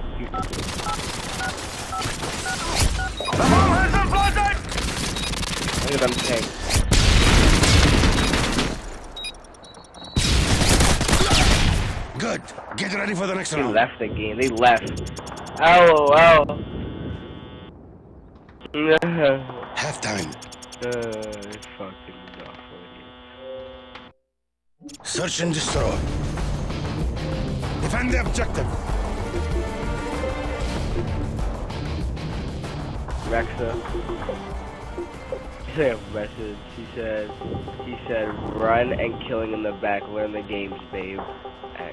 The bomb has been planted! Look at them tanks. Good. Get ready for the next They round. left the game. They left. LOL. Halftime. Fucking enough. Search and destroy. Defend the objective. Rexa. He sent a message. He said, run and killing in the back. Learn the games, babe. X.